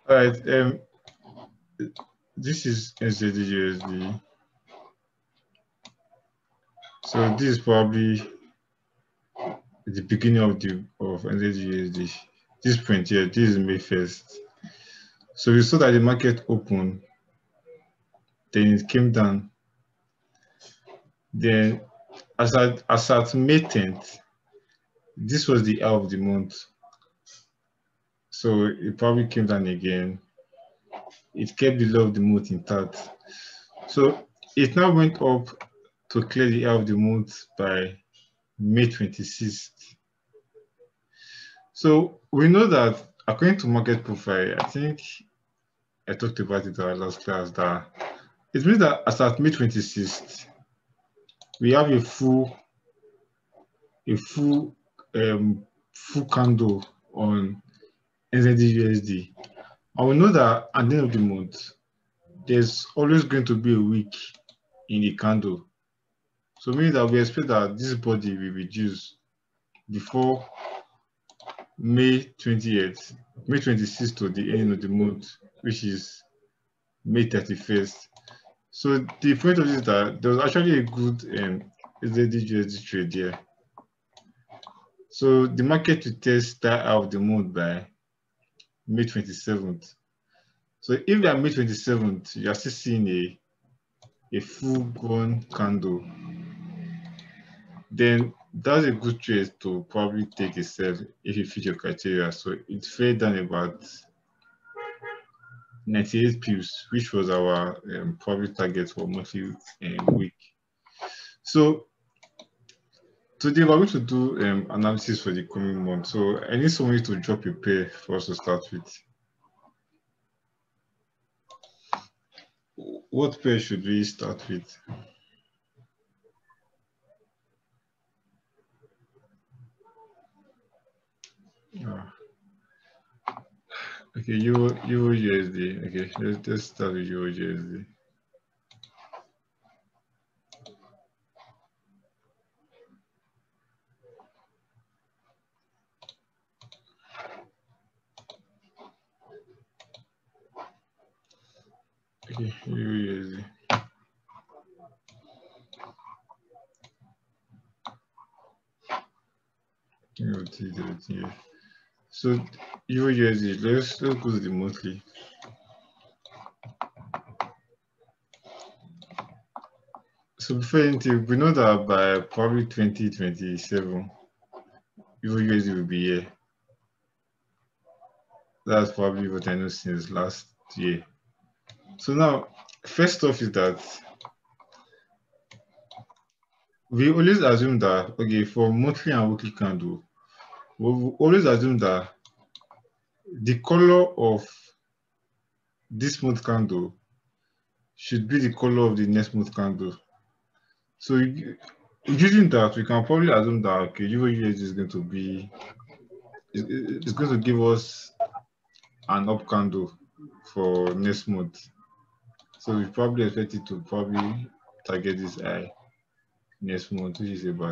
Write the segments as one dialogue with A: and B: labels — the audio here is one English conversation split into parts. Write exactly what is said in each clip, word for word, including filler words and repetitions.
A: All right. Um, this is N Z D U S D. So this is probably the beginning of the of N Z D U S D. This point here, this is May first. So we saw that the market opened, then it came down. Then as at as at May tenth, this was the high of the month. So it probably came down again. It kept the low of the month intact. So it now went up to clear the high of the month by May twenty-sixth. So we know that according to market profile, I think I talked about it in our last class, that it means that as at May twenty-sixth, we have a full a full um, full candle on N Z D U S D. And we know that at the end of the month, there's always going to be a week in the candle. So meaning that we expect that this body will reduce before May twentieth, May twenty-sixth to the end of the month, which is May thirty-first. So the point of this is that there was actually a good um, N Z D U S D trade there. So the market will test that out of the month by May twenty-seventh. So if by May twenty-seventh, you are still seeing a, a full-blown candle, then that's a good trade to probably take a sell if you fit your criteria. So it fell down about ninety-eight pips, which was our um, probably target for monthly um, week. So today we're going to do um, analysis for the coming month. So I need somebody to drop a pair for us to start with. What pair should we start with? Oh. Okay, Euro, Euro U S D. Okay, let's, let's start with Euro U S D. Okay, Euro U S D. So Euro U S D, let's, let's go to the monthly. So before anything, we know that by probably twenty twenty-seven, Euro U S D will be here. That's probably what I know since last year. So now, first off is that we always assume that, okay, for monthly and weekly candle, we always assume that the color of this month candle should be the color of the next month candle. So using that, we can probably assume that, okay, Euro U S D is going to be, it's going to give us an up candle for next month. So we probably expect it to probably target this high next month, which is about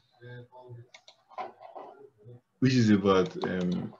A: which is about um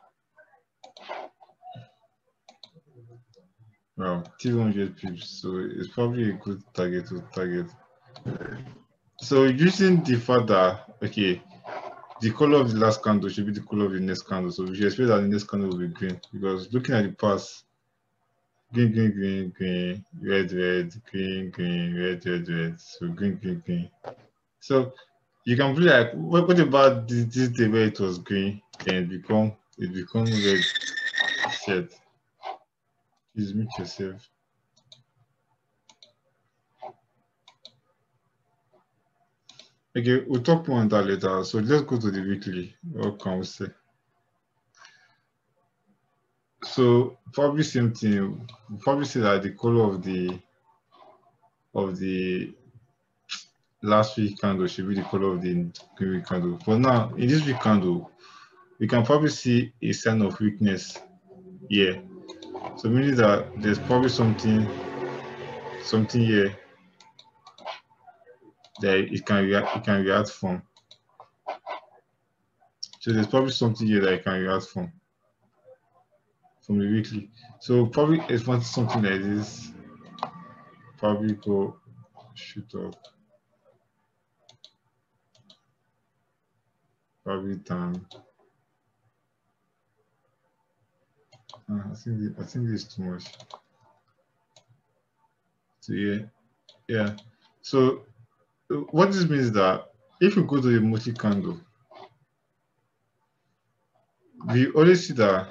A: well three hundred pips. So it's probably a good target to target. So using the fact that, okay, the color of the last candle should be the color of the next candle. So we should expect that the next candle will be green, because looking at the past, green, green, green, green, red, red, green, green, red, red, red. So green, green, green. So you can be like, what, what about this, this day where it was green and become it become red shit? Please mute yourself. Okay, we'll talk more on that later. So let's go to the weekly. What can we say? So probably same thing. We'll probably say that the color of the of the last week candle should be the color of the green week candle. For now, in this week candle, we can probably see a sign of weakness here. So meaning that there's probably something something here that it can react it can react from. So there's probably something here that it can react from. from the weekly. So probably it's want something like this. Probably go shoot up. Probably down. Uh, I think I think this is too much. So yeah, yeah. So what this means is that if you go to the multi candle, we always see that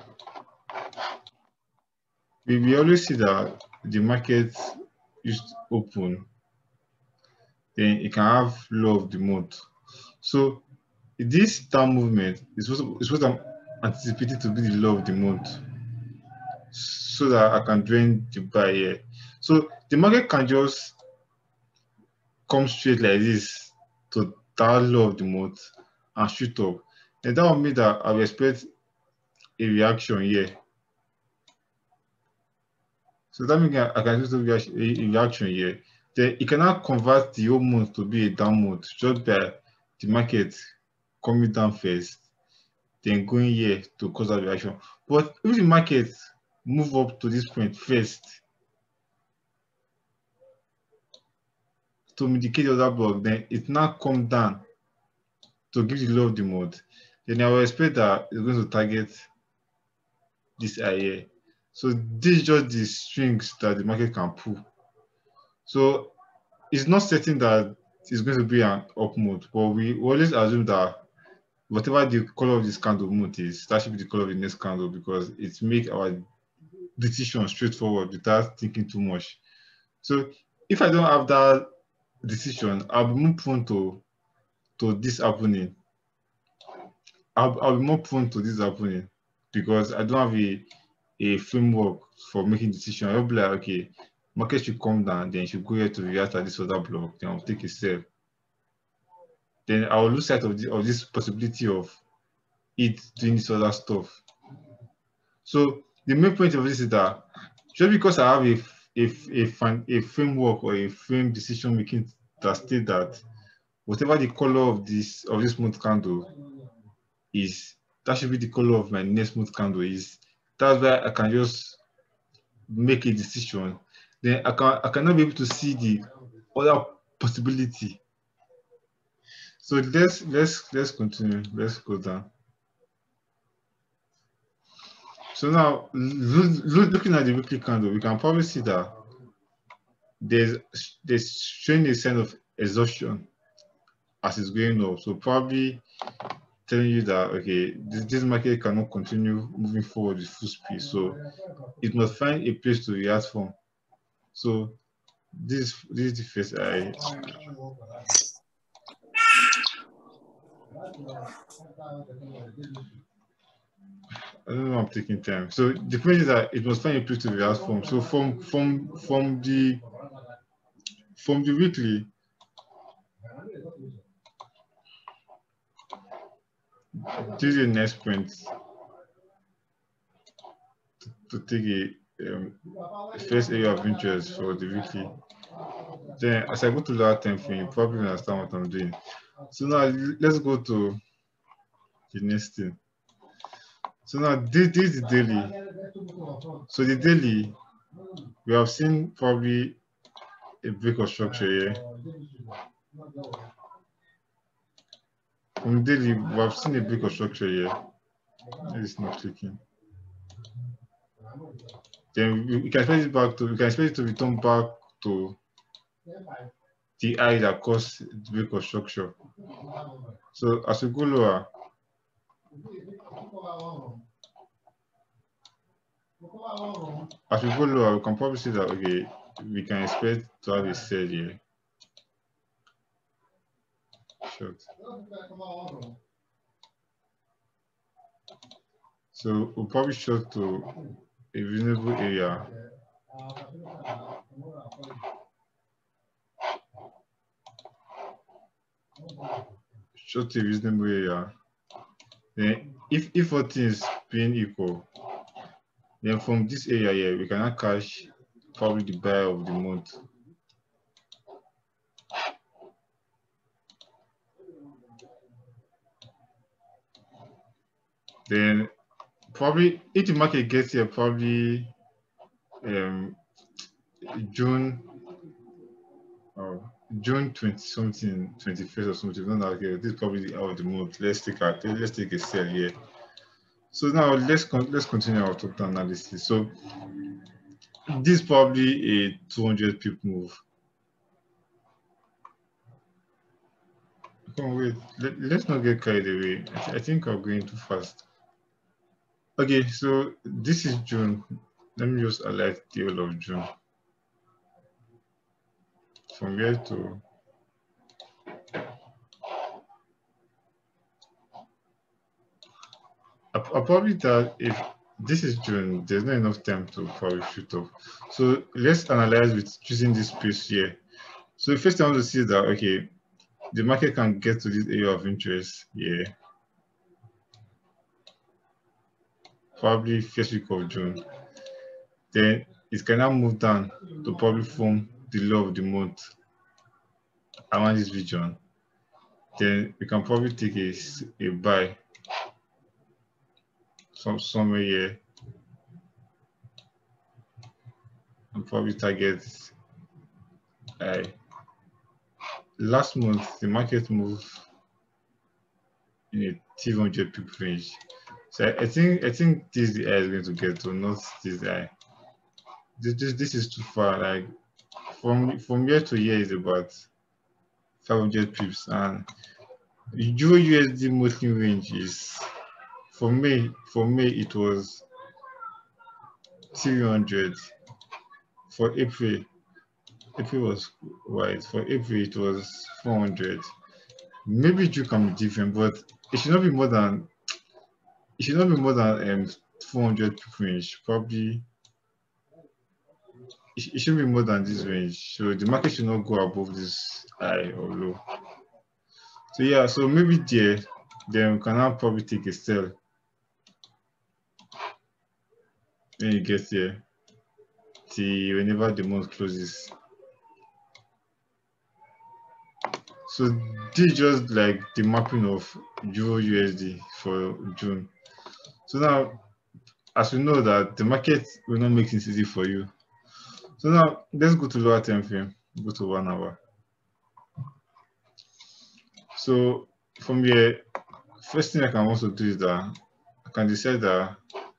A: we, we always see that the market used to open, then it can have low of the month. So this down movement is what is what I'm anticipating to be the low of the month, so that I can join the buy here. So the market can just come straight like this to that low of the month and shoot up. And that will mean that I will expect a reaction here. So that means I can just do a reaction here. Then it cannot convert the whole month to be a down month just by the market coming down first, then going here to cause that reaction. But if the market move up to this point first to mitigate the other block, then it now come down to give the low of the month, then I will expect that it's going to target this area here. So this is just the strings that the market can pull. So it's not certain that it's going to be an up mode, but we always assume that whatever the color of this candle mode is, that should be the color of the next candle, because it makes our decision straightforward without thinking too much. So if I don't have that decision, I'll be more prone to to this happening. I'll, I'll be more prone to this happening because I don't have a, a framework for making decision. I'll be like, okay, market should come down, then it should go here to react at this other block, then I'll take a sell. Then I'll lose sight of, the, of this possibility of it doing this other stuff. So the main point of this is that just because I have a a, a, a framework or a frame decision making that state that whatever the color of this of this month candle is, that should be the color of my next month candle is. That's why I can just make a decision. Then I can I cannot be able to see the other possibility. So let's let's let's continue. Let's go down. So now, looking at the weekly candle, we can probably see that there's there's showing a sign of exhaustion as it's going up. So probably telling you that okay, this, this market cannot continue moving forward with full speed. So it must find a place to react from. So this this is the first I. I don't know. I'm taking time. So the point is that it must find a place to react from. So from from from the from the weekly, this is the next point to, to take a um, first area of interest for the weekly. Then as I go to that time frame, you probably understand what I'm doing. So now let's go to the next thing. So now this, this is the daily. So the daily, we have seen probably a break of structure here. From daily, we have seen a break of structure here. It's not clicking. Then we, we can expect it back to we can expect it to return back to the eye that caused the break of structure. So as we go lower, as we go lower, we can probably see that okay, we can expect to have a sell here. Short. So we'll probably short to a reasonable area. Short to a reasonable area. Then if if all things being equal, then from this area here, we cannot cash probably the buy of the month. Then probably if the market gets here, probably um, June or June twenty something, twenty-first or something. Not okay. This is probably the out of the month. Let's take a let's take a sell here. So now let's con let's continue our total analysis. So this is probably a two hundred pip move. Come on, wait. Let, let's not get carried away. I, th I think I'm going too fast. Okay, so this is June. Let me just highlight the whole of June. From here to I, I probably thought if this is June, there's not enough time to probably shoot up. So let's analyze with choosing this space here. So the first thing I want to see is that okay, the market can get to this area of interest here. Probably first week of June. Then it can now move down to probably form the low of the month around this region. Then we can probably take a, a buy some somewhere here and probably target high. Last month the market moved in a three hundred pip range. So I, I think I think this is the eye is going to get to, not this eye. This, this this is too far. Like from from year to year is about five hundred pips, and Euro U S D monthly range is for May for May it was three hundred. For April, April was wide. For April it was four hundred. Maybe June can be different, but it should not be more than it should not be more than um four hundred pip range. Probably it, it should be more than this range. So the market should not go above this high or low. So yeah, so maybe there, then we can now probably take a sell when you get here till whenever the month closes. So this is just like the mapping of Euro U S D for June. So now, as we know that the market will not make things easy for you. So now let's go to lower time frame, go to one hour. So from here, first thing I can also do is that I can decide that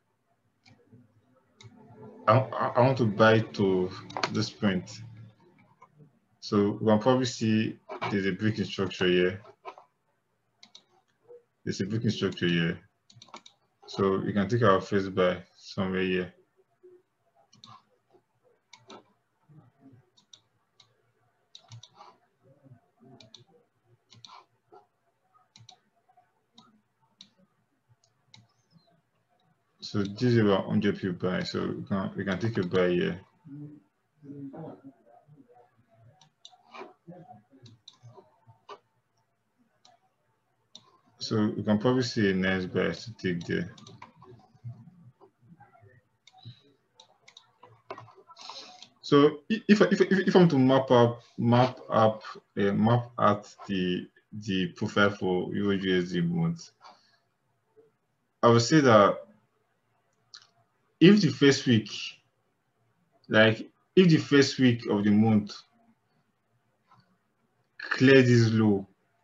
A: I, I want to buy to this point. So we can probably see there's a breaking structure here. There's a breaking structure here. So we can take our first buy somewhere here. So this is about one hundred pip buy. So we can we can take a buy here. So we can probably see a nice buy to take there. So if if if, if I'm to map up map up uh, map at the the profile for Euro U S D bonds, I would say that if the first week, like if the first week of the month clear this low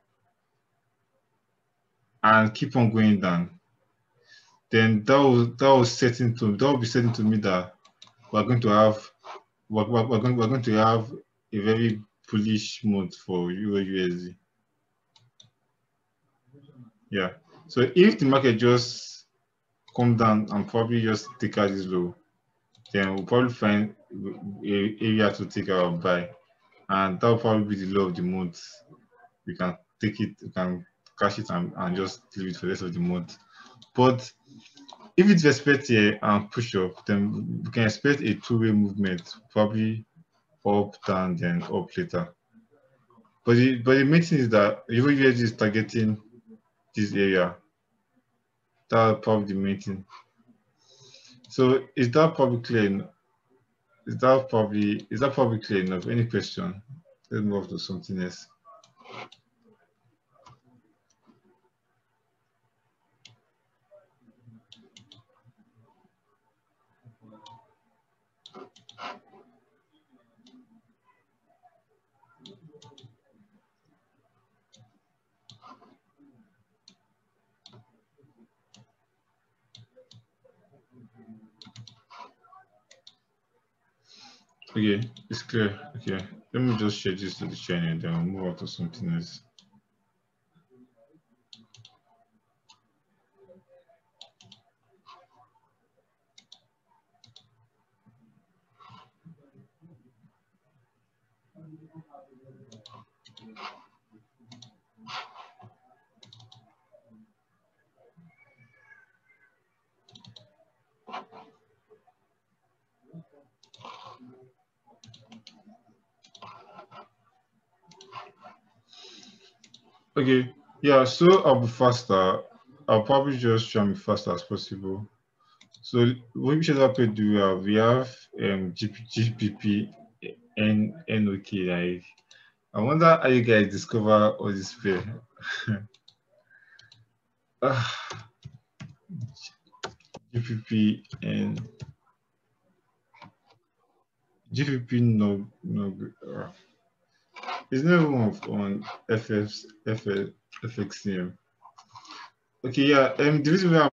A: and keep on going down, then that will that will setting to that will be setting to me that we're going to have we're, we're, we're going we're going to have a very bullish month for Euro U S D. Yeah. So if the market just come down and probably just take out this low, then we'll probably find a area to take our buy, and that will probably be the low of the month. We can take it, we can cash it and, and just leave it for the rest of the month. But if it's respect here and push up, then we can expect a two-way movement, probably up, down, then up later. But the but the main thing is that Euro U S D is targeting this area. That's probably the main thing. So is that probably clear? Is that probably is that probably clear enough? Any question? Let's move to something else. Okay, it's clear. Okay, let me just share this to the channel and then we'll move on to something else. Okay, yeah, so I'll be faster. I'll probably just try and be fast as possible. So which other pair do we have? We have um G P P and N O K. Like, I wonder how you guys discover all this pair. Ah, G P P and G P P no no uh, it's not even on, on F F F F X C M. Okay, yeah, um the reason why I'm